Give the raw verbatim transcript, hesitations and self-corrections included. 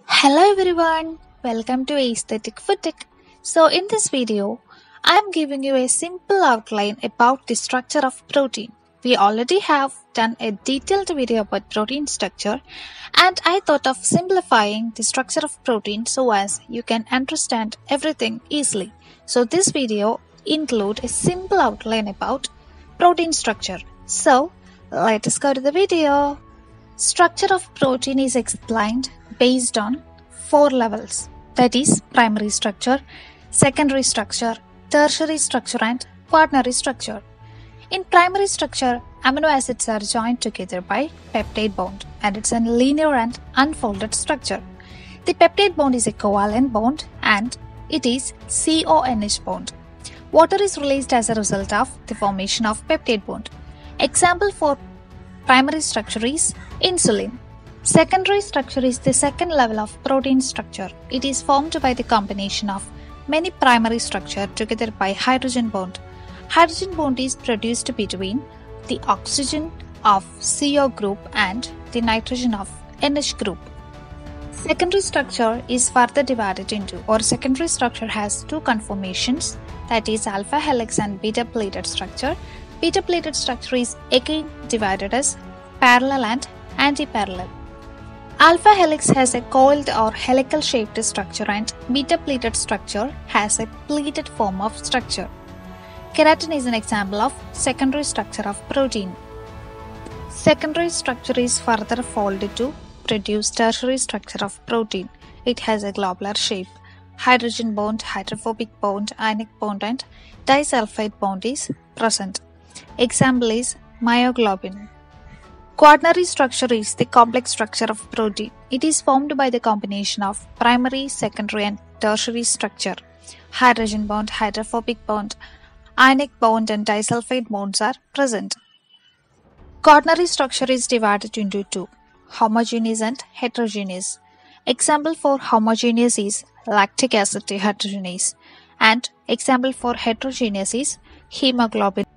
Hello everyone, welcome to Aesthetic for Tech. So in this video, I am giving you a simple outline about the structure of protein. We already have done a detailed video about protein structure, and I thought of simplifying the structure of protein so as you can understand everything easily. So this video include a simple outline about protein structure. So let us go to the video. Structure of protein is explained based on four levels, that is primary structure, secondary structure, tertiary structure and quaternary structure. In primary structure, amino acids are joined together by peptide bond and it's a linear and unfolded structure. The peptide bond is a covalent bond and it is C O N H bond. Water is released as a result of the formation of peptide bond. Example for primary structure is insulin. Secondary structure is the second level of protein structure. It is formed by the combination of many primary structures together by hydrogen bond. Hydrogen bond is produced between the oxygen of C O group and the nitrogen of N H group. Secondary structure is further divided into, or secondary structure has two conformations, that is alpha helix and beta pleated structure. Beta pleated structure is again divided as parallel and anti-parallel. Alpha helix has a coiled or helical shaped structure and beta pleated structure has a pleated form of structure. Keratin is an example of secondary structure of protein. Secondary structure is further folded to produce tertiary structure of protein. It has a globular shape. Hydrogen bond, hydrophobic bond, ionic bond and disulfide bond is present. Example is myoglobin. Quaternary structure is the complex structure of protein. It is formed by the combination of primary, secondary and tertiary structure. Hydrogen bond, hydrophobic bond, ionic bond and disulfide bonds are present. Quaternary structure is divided into two, homogeneous and heterogeneous. Example for homogeneous is lactic acid dehydrogenase and example for heterogeneous is hemoglobin.